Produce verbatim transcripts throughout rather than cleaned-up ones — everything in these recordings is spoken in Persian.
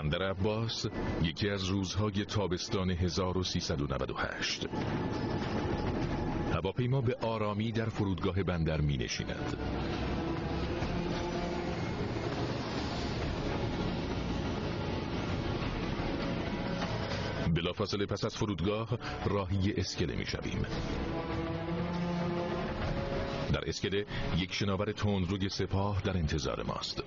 بندر عباس یکی از روزهای تابستان هزار و سیصد و نود و هشت. هواپیما به آرامی در فرودگاه بندر می نشیند. بلافاصله پس از فرودگاه راهی اسکله می شویم. در اسکله یک شناور تندروی سپاه در انتظار ماست.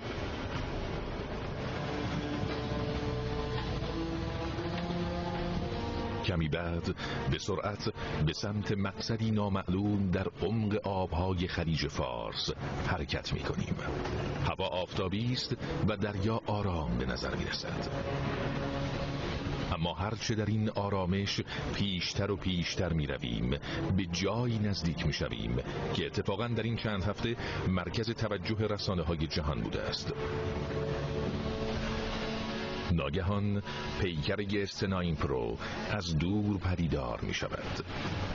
کمی بعد به سرعت به سمت مقصدی نامعلوم در عمق آبهای خلیج فارس حرکت می کنیم. هوا آفتابی است و دریا آرام به نظر می رسد. اما هرچه در این آرامش پیشتر و پیشتر می رویم به جایی نزدیک می شویم که اتفاقا در این چند هفته مرکز توجه رسانه های جهان بوده است. ناگهان پیکر اس نه پرو از دور پدیدار می شود.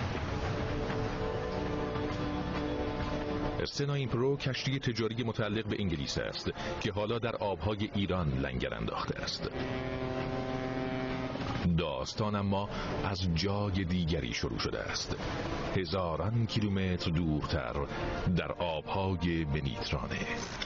اس نه پرو کشتی تجاری متعلق به انگلیس است که حالا در آبهای ایران لنگر انداخته است. داستان اما از جای دیگری شروع شده است. هزاران کیلومتر دورتر در آبهای مدیترانه.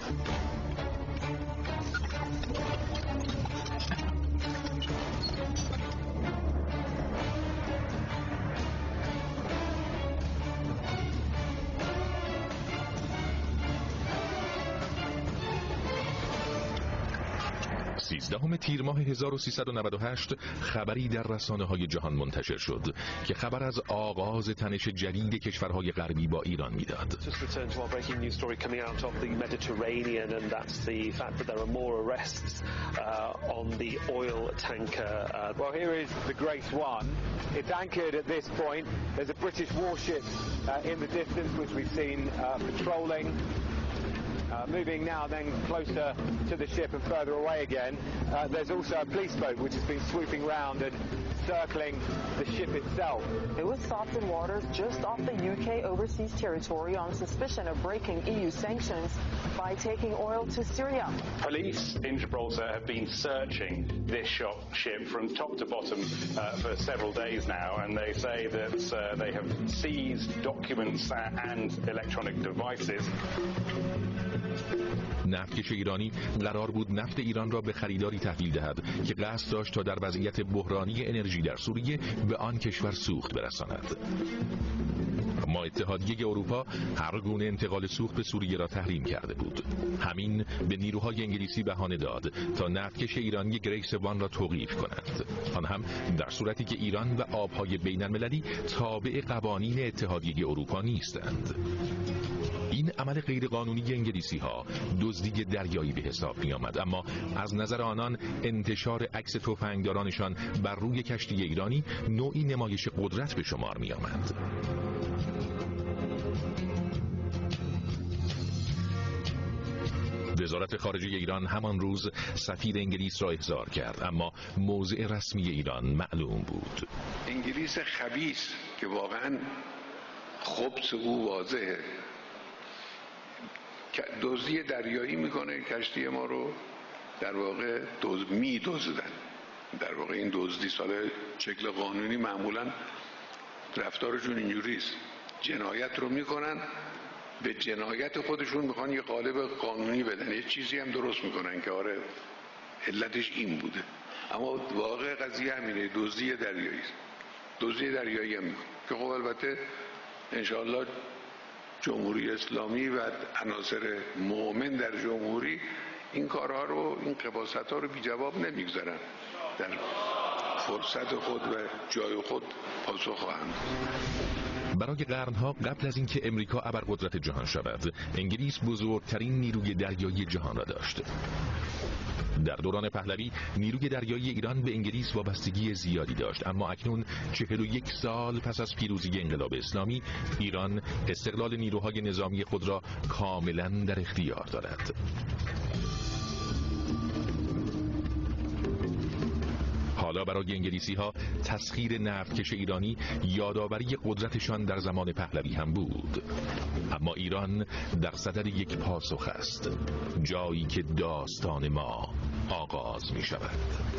سیزدهم تیر ماه هزار و سیصد و نود و هشت خبری در رسانه‌های جهان منتشر شد که خبر از آغاز تنش جدید کشورهای غربی با ایران میداد. Uh, moving now then closer to the ship and further away again. Uh, there's also a police boat which has been swooping round and circling the ship itself. It was stopped in waters just off the U K overseas territory on suspicion of breaking E U sanctions by taking oil to Syria. Police in Gibraltar have been searching this ship from top to bottom uh, for several days now, and they say that uh, they have seized documents and electronic devices. نفتکش ایرانی قرار بود نفت ایران را به خریداری تحویل دهد که قصد داشت تا در وضعیت بحرانی انرژی در سوریه به آن کشور سوخت برساند. اما اتحادیه اروپا هر گونه انتقال سوخت به سوریه را تحریم کرده بود. همین به نیروهای انگلیسی بهانه داد تا نفتکش ایرانی گریس وان را توقیف کنند، آن هم در صورتی که ایران و آبهای بین المللی تابع قوانین اتحادیه اروپا نیستند. این عمل غیرقانونی انگلیسی ها دزدی دریایی به حساب می آمد، اما از نظر آنان انتشار عکس تفنگدارانشان بر روی کشتی ایرانی نوعی نمایش قدرت به شمار می آمد. وزارت خارجه ایران همان روز سفیر انگلیس را احضار کرد، اما موضع رسمی ایران معلوم بود. انگلیس خبیث که واقعا خبث او واضحه، دزدی دریایی میکنه، کشتی ما رو در واقع دوز می دزدن. در واقع این دزدی سال شکل قانونی معمولا رفتارشون اینجوریست، جنایت رو میکنن، به جنایت خودشون میخوان یه قالب قانونی بدن، یه چیزی هم درست میکنن که آره علتش این بوده، اما واقع قضیه همینه، دزدی دریایی است. دزدی دریایی هم میکنه که خب البته انشاءالله جمهوری اسلامی و عناصر مؤمن در جمهوری این کارها رو، این قباست‌ها رو بی جواب نمیگذارن، در فرصت خود و جای خود پاسخ خواهند. برای قرنها قبل از اینکه امریکا ابرقدرت جهان شود، انگلیس بزرگترین نیروی دریایی جهان را داشت. در دوران پهلوی نیروی دریایی ایران به انگلیس وابستگی زیادی داشت، اما اکنون چهل و یک سال پس از پیروزی انقلاب اسلامی ایران استقلال نیروهای نظامی خود را کاملا در اختیار دارد. حالا برای انگلیسی ها تسخیر نفتکش ایرانی یادآوری قدرتشان در زمان پهلوی هم بود، اما ایران در صدد یک پاسخ است، جایی که داستان ما آغاز می شود.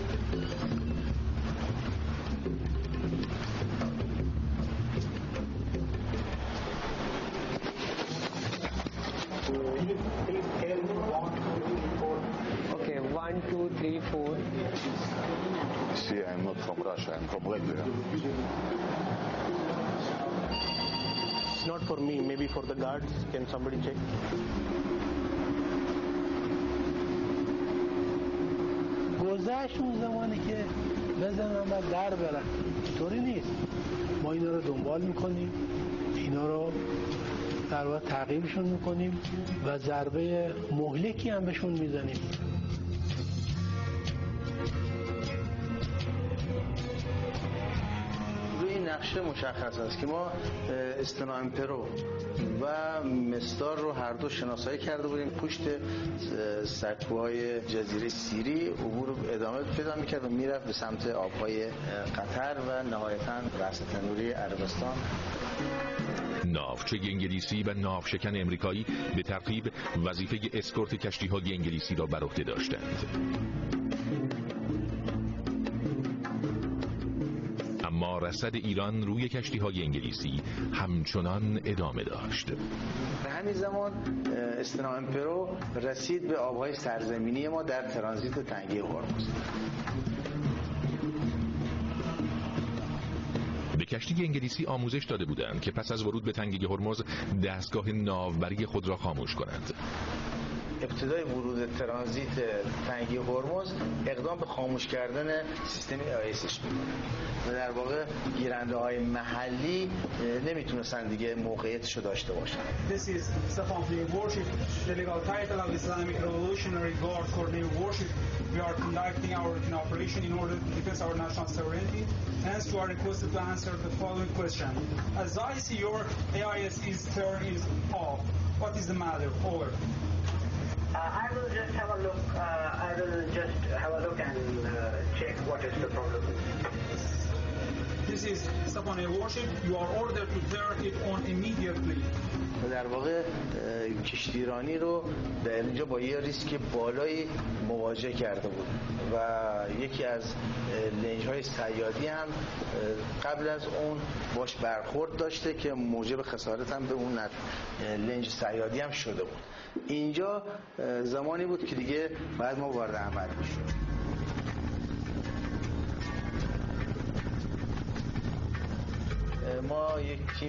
Okay, one, two, three, four. See, I'm not from Russia, I'm from Latvia. It's not for me, maybe for the guards. Can somebody check? گذشت اون زمانی که بزنن و در برن. طوری نیست. ما اینا رو دنبال میکنیم، اینا رو در واقع تعقیبشون میکنیم و ضربه مهلکی هم بهشون میزنیم. روی نقشه مشخص است که ما استنام پرو و مستار رو هر دو شناسایی کرده بودیم. پشت سکوهای جزیره سیری عبور ادامه پیدا میکرد و میرفت به سمت آبهای قطر و نهایتاً رأس تنوری عربستان. ناوچه انگلیسی و ناوشکن امریکایی به ترتیب وظیفه اسکورت کشتی‌های انگلیسی را بر عهده داشتند. اما رصد ایران روی کشتی‌های انگلیسی همچنان ادامه داشت. به همین زمان استنام پرو رسید به آبهای سرزمینی ما در ترانزیت تنگه هرمز. به کشتی انگلیسی آموزش داده بودند که پس از ورود به تنگه هرمز دستگاه ناوبری خود را خاموش کنند. ابتدای ورود ترانزیت تنگه هرمز اقدام به خاموش کردن سیستم آیسش بود و در واقع گیرنده های محلی نمیتونستن دیگه موقعیتشو داشته باشن. This is Stefan Fleet Warship, the legal title of Islamic Revolutionary Guard for Naval Warship. We are conducting our routine operation in order to defend our national sovereignty. Hence, you are requested to answer the following question. As I see your A I S is turned is off. What is the matter? Over. Uh, I will just have a look. Uh, I will just have a look and uh, check what is the problem. This is Stefan a warship. You are ordered to turn it on immediately. در واقع کشتیرانی رو در اینجا با یه ریسک بالایی مواجه کرده بود و یکی از لنج‌های صیادی هم قبل از اون باش برخورد داشته که موجب خسارت هم به اون لنج صیادی هم شده بود. اینجا زمانی بود که دیگه باید ما وارد عمل میشیم. ما یک تیم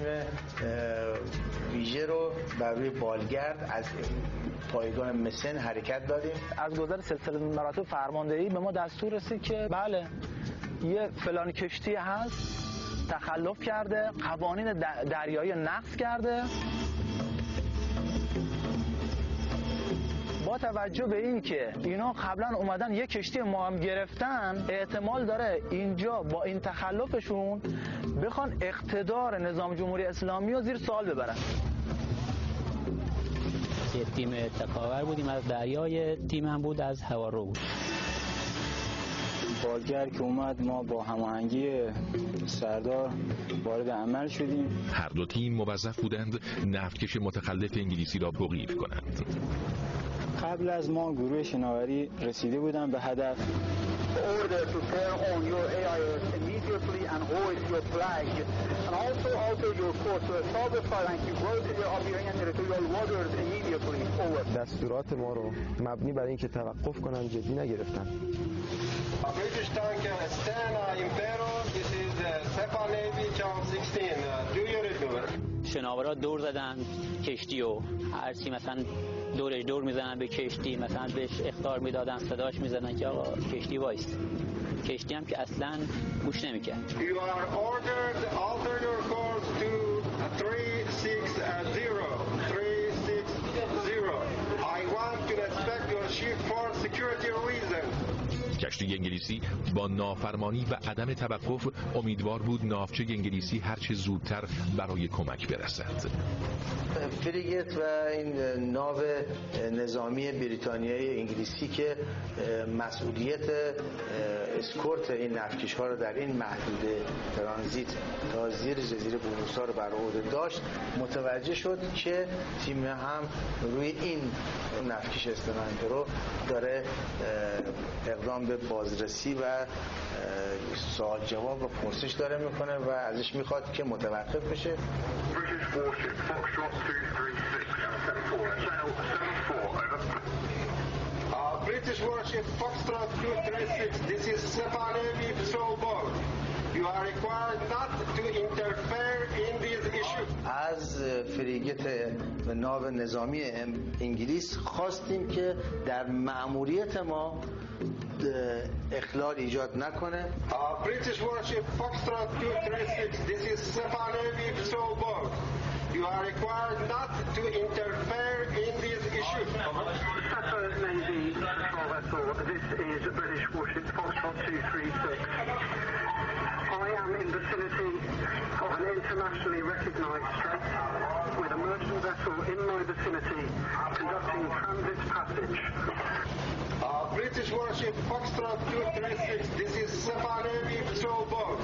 ویژه رو بر روی بالگرد از پایگاه مسن حرکت دادیم. از گذر سلسله مراتب فرماندهی به ما دستور رسید که بله یه فلان کشتی هست تخلف کرده، قوانین دریایی نقض کرده. با توجه به این که اینا قبلا اومدن یک کشتی ما هم گرفتن، احتمال داره اینجا با این تخلفشون بخوان اقتدار نظام جمهوری اسلامی رو زیر سوال ببرن. یه تیم تکاور بودیم از دریای، تیم هم بود از هوارو بود. بالگر که اومد ما با هماهنگی سردار وارد عمل شدیم. هر دو تیم موظف بودند نفتکش متخلف انگلیسی را توقیف کنند. قبل از ما گروه شناوری رسیده بودن به هدف. Order to turn on your A I S immediately and hoist your flag, and also alter your course to southern side and keep close to Albanian territorial waters immediately. Over. دستورات ما رو مبنی بر اینکه توقف کنن جدی نگرفتن. British tanker Stena Impero. This is Stefan Navy Channel sixteen. Do you read? شناورا دور زدن کشتی و هر چی مثلا دورش دور میزنن به کشتی، مثلا بهش اخطار میدادن، صداش میزنن که آقا کشتی وایس. کشتی هم که اصلا گوش نمیکرد. You are ordered alter your course to three six zero. three six zero. I want to inspect your ship for security reasons. کشتی انگلیسی با نافرمانی و عدم توقف امیدوار بود ناوچه انگلیسی هرچه زودتر برای کمک برسد. فریگت و این ناو نظامی بریتانیایی انگلیسی که مسئولیت اسکورت این نفتکش ها رو در این محدوده ترانزیت تا زیر جزیره بونوسا رو بر عهده داشت، متوجه شد که تیم هم روی این نفتکش اسپرانتو داره اقدام به بازرسی و سوال جواب و پرسش داره میکنه و ازش میخواد که متوقف بشه. Uh, British warship Foxtrot two thirty-six, this is Sepa Navy patrol boat. You are required not to interfere in these issues. از فریگت ناو نظامی انگلیس خواستیم که در مأموریت ما اخلال ایجاد نکنه. Uh, British warship Foxtrot two thirty-six, this is Sepa Navy patrol boat. You are required not to interfere in these issues. Sepa Navy patrol vessel, this is British warship Foxtrot two thirty-six. I am in vicinity of an internationally recognized strait with a merchant vessel in my vicinity conducting transit passage. Uh, British warship Foxtrot two thirty-six, this is Sepa Navy patrol boat.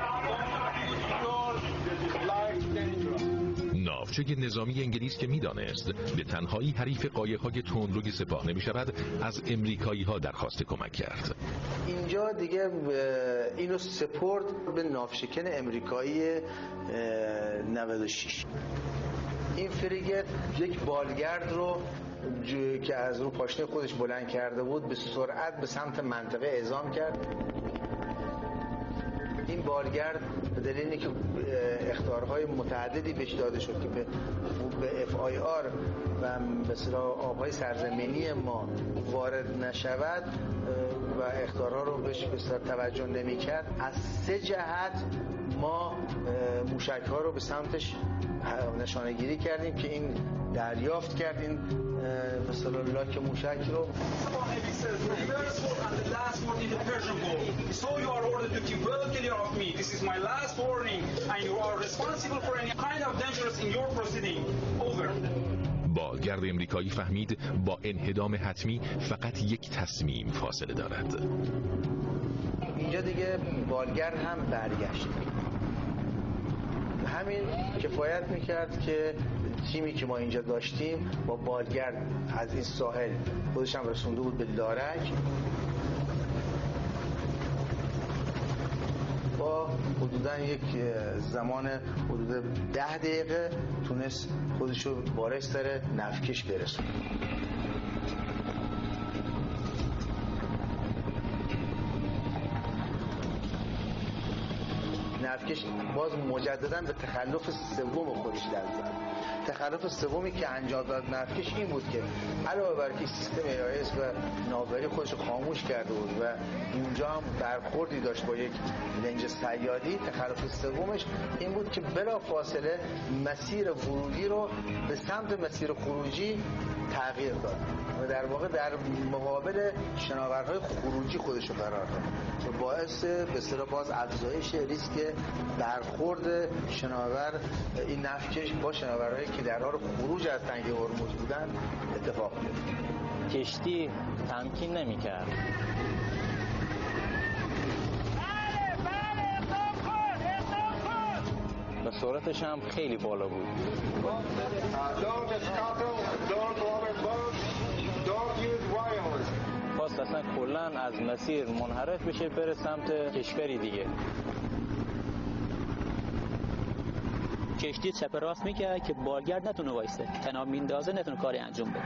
ناوچه نظامی انگلیس که میدانست به تنهایی حریف قایق‌های تندروی سپاه نمی‌شود، از امریکایی‌ها درخواست کمک کرد. اینجا دیگه اینو سپورت به ناوشکن امریکایی نود و شش. این فریگت یک بالگرد رو که از رو پاشنه خودش بلند کرده بود به سرعت به سمت منطقه اعزام کرد. این بالگرد به دلیل اینکه اخطارهای متعددی بهش داده شد که به به اف آی آر و مثلا آبهای سرزمینی ما وارد نشود و اخطارها رو بهش بسیار توجه نمی کرد، از سه جهت ما موشک‌ها رو به سمتش نشانه گیری کردیم که این دریافت کردیم مثلا لاک موشک رو. بالگرد امریکایی فهمید با انهدام حتمی فقط یک تصمیم فاصله دارد. اینجا دیگه بالگرد هم برگشت. همین کفایت میکرد که تیمی که ما اینجا داشتیم با بالگرد از این ساحل خودش هم رسونده بود به لارک، با حدودا یک زمان حدود ده دقیقه تونست خودشو باره سر نفتکش برسونه. نفتکش باز مجددا به تخلف سوم خودش دست زد. تخلف سومی که انجام داد نفتکش این بود که علاوه بر اینکه سیستم ای آی اس و ناوبری خودش خاموش کرده بود و اینجا هم برخوردی داشت با یک لنج صیادی، تخلف سومش این بود که بلا فاصله مسیر ورودی رو به سمت مسیر خروجی تغییر داد و در واقع در مقابل شناورهای خروجی خودش رو قرار داد و باعث به اصطلاح باز افزایش ریسک برخورد شناور این نفتکش با شناورهایی که در حال خروج از تنگه هرمز بودن اتفاق افتاد. کشتی تمکین نمی‌کرد. و سرعتش هم خیلی بالا بود. خواست اصلا کلن از مسیر منحرف بشه بره سمت کشوری دیگه. کشتی چپ راست میکرد که بالگرد نتونه وایسته، تناب میندازه نتونه کاری انجام بده.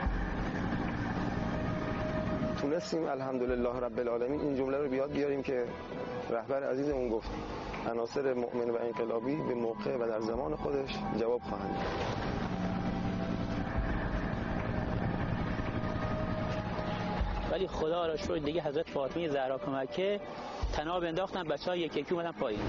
تونستیم الحمدلله رب العالمین این جمله رو بیاد بیاریم که رهبر عزیزمون گفت عناصر مؤمن و انقلابی به موقع و در زمان خودش جواب خواهند داد. ولی خدا را شکر دیگه حضرت فاطمه زهرا کمکه تناب انداختن، بچه‌ها یک یکی اومدن پایین.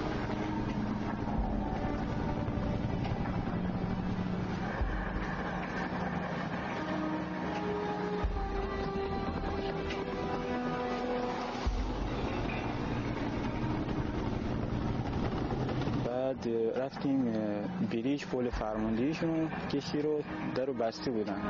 رفتیم بریج پل فرماندهیشون کشتی رو در رو بسته بودن.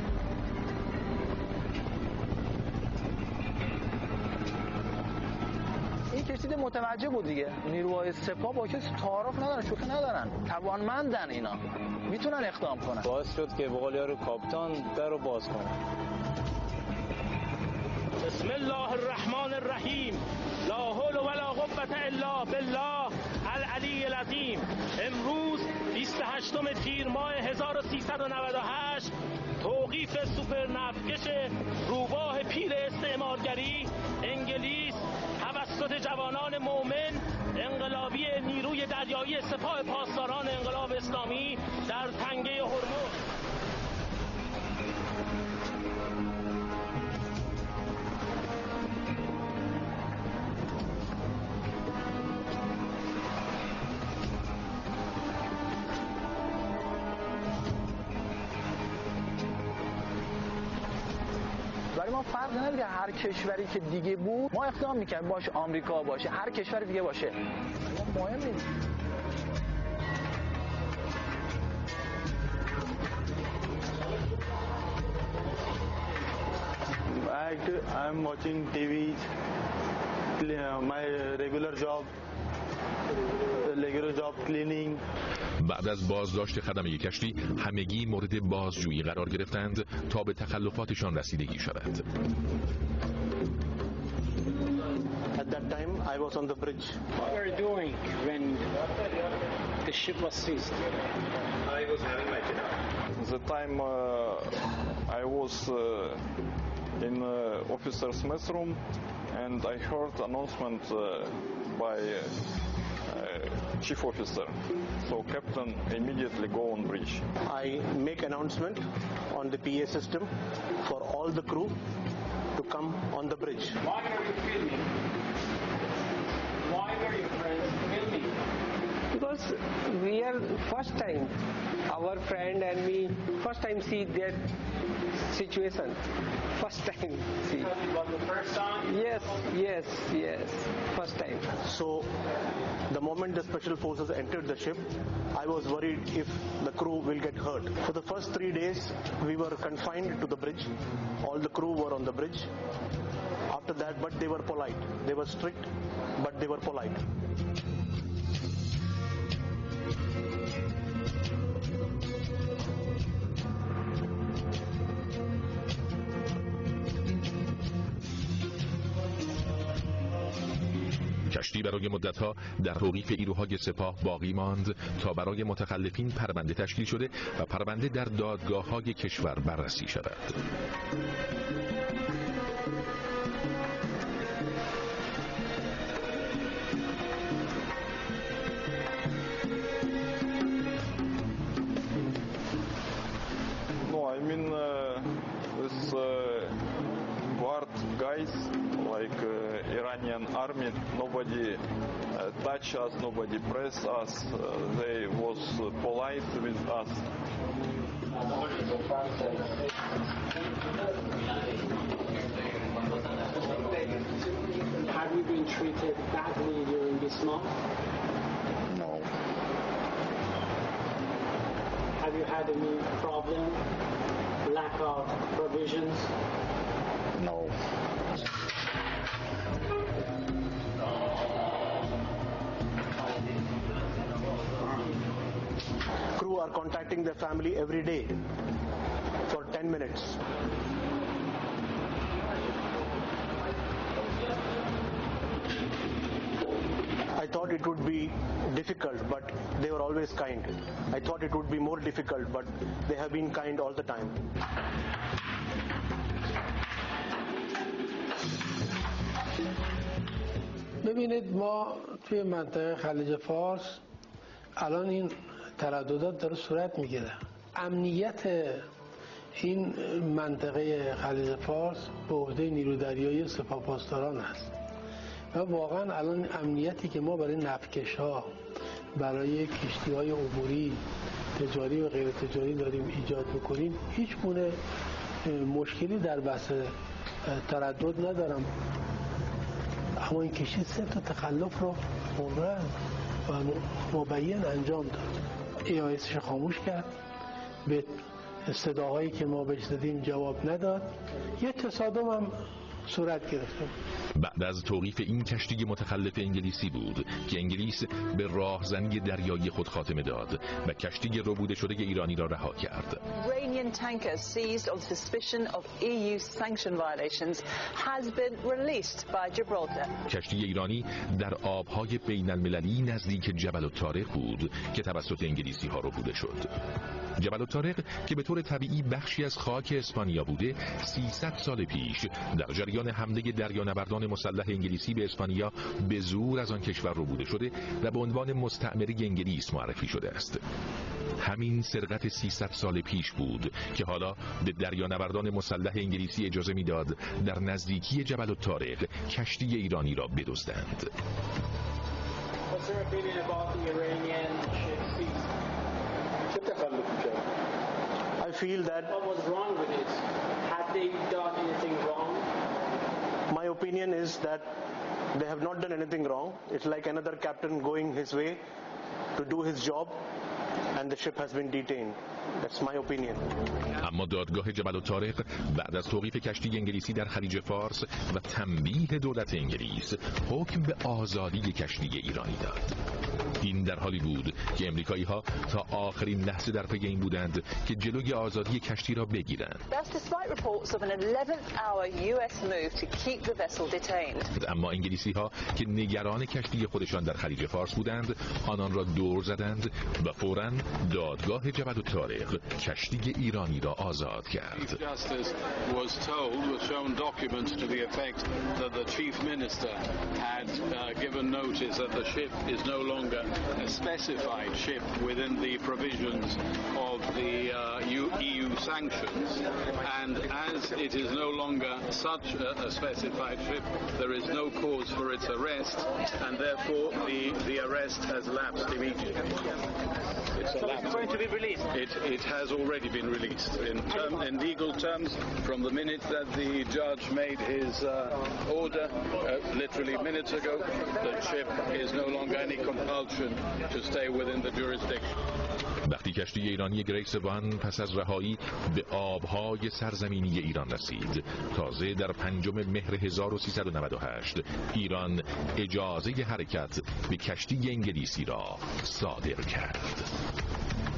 این کشتی متوجه بود دیگه، نیروهای سپاه با کسی تعارف ندارن، شوخی ندارن، توانمندن، اینا میتونن اقدام کنن. باعث شد که به قول یارو کاپیتان در رو باز کنه. بسم الله الرحمن الرحیم، لا حول ولا قوة الا بالله العلی العظیم. امروز بیست و هشتم تیر ماه هزار و سیصد و نود و هشت توقیف سوپر نفتکش روباه پیر استعمارگری انگلیس توسط جوانان مومن انقلابی نیروی دریایی سپاه پاسداران انقلاب اسلامی در تنگه هرمز. برای ما فرق نمیکنه هر کشوری که دیگه بود ما اقدام میکنیم، باشه آمریکا باشه هر کشور دیگه باشه، ما مهم نیست. I'm watching T V, my regular job, regular job cleaning. بعد از بازداشت خدمه کشتی همگی مورد بازجویی قرار گرفتند تا به تخلفاتشان رسیدگی شود. At that time I was on the bridge. What were you doing when the ship was seized? I was having my dinner. The time uh, I was uh, in uh, officer's mess room and I heard announcement uh, by uh, chief officer. So captain immediately go on bridge. I make announcement on the P A system for all the crew to come on the bridge. Why are you filming? Why were your friends filming? Because we are first time, our friend and me, first time see that situation. First time see. It was the first time? Yes, yes, yes, first time. So the moment the special forces entered the ship, I was worried if the crew will get hurt. For the first three days, we were confined to the bridge. All the crew were on the bridge. After that, but they were polite. They were strict, but they were polite. کشتی برای مدتها در توقیف نیروهای سپاه باقی ماند تا برای متخلفین پرونده تشکیل شده و پرونده در دادگاه‌های کشور بررسی شود. No, I mean uh, this uh, guard guys like uh, Iranian army, nobody uh, touch us, nobody press us. Uh, they was uh, polite with us. Have you been treated badly during this month? No. Have you had any problem, lack of provisions? No. Crew are contacting their family every day for ten minutes. I thought it would be difficult, but they were always kind. I thought it would be more difficult, but they have been kind all the time. ببینید ما توی منطقه خلیج فارس الان این ترددات داره صورت میگیره. امنیت این منطقه خلیج فارس به عهده نیرو دریایی سپاه پاسداران است و واقعا الان امنیتی که ما برای نفتکش‌ها، برای کشتی‌های عبوری تجاری و غیر تجاری داریم ایجاد می‌کنیم هیچ گونه مشکلی در بحث تردد ندارم. اما این کشتی سه تا تخلف رو خوردن. و مبین انجام داد. ای آی اسش خاموش کرد، به صداهایی که ما بهش دادیم جواب نداد. یه تصادم هم صورت گرفته. بعد از توقیف این کشتی متخلف انگلیسی بود که انگلیس به راهزنی دریایی خود خاتمه داد و کشتی ربوده شده ایرانی را رها کرد. Iranian tanker seized on suspicion of E U sanction violations has been released by Gibraltar. کشتی ایرانی در آبهای بین المللی نزدیک جبل الطارق بود که توسط انگلیسی ها ربوده شد. جبل الطارق که به طور طبیعی بخشی از خاک اسپانیا بوده، سیصد سال پیش در جریان حمله دریانوردان مسلح انگلیسی به اسپانیا به زور از آن کشور ربوده شده و به عنوان مستعمره انگلیس معرفی شده است. همین سرقت سیصد سال پیش بود که حالا به دریانوردان مسلح انگلیسی اجازه میداد در نزدیکی جبل الطارق کشتی ایرانی را بدزدند. What's your opinion about the Iranian ship seized? I feel that what was wrong with it? Had they done anything wrong? My opinion is that they have not done anything wrong. It's like another captain going his way to do his job and the ship has been detained. That's my opinion. اما دادگاه جبل الطارق بعد از توقیف کشتی انگلیسی در خلیج فارس و تنبیه دولت انگلیس حکم به آزادی کشتی ایرانی داد. این در حالی بود که امریکایی ها تا آخرین لحظه در پی این بودند که جلوی آزادی کشتی را بگیرند. اما انگلیسی ها که نگران کشتی خودشان در خلیج فارس بودند، آنان را دور زدند و فوراً دادگاه جبل الطارق کشتی ایرانی را آزاد کرد. a specified ship within the provisions of the uh, E U sanctions, and as it is no longer such a, a specified ship, there is no cause for its arrest, and therefore the, the arrest has lapsed immediately. It's, so it's going to be released? It, it has already been released. In, term, in legal terms, from the minute that the judge made his uh, order, uh, literally minutes ago, the ship is no longer any compulsion to stay within the jurisdiction. وقتی کشتی ایرانی گریس وان پس از رهایی به آبهای سرزمینی ایران رسید، تازه در پنجم مهر هزار و سیصد و نود و هشت ایران اجازه حرکت به کشتی انگلیسی را صادر کرد.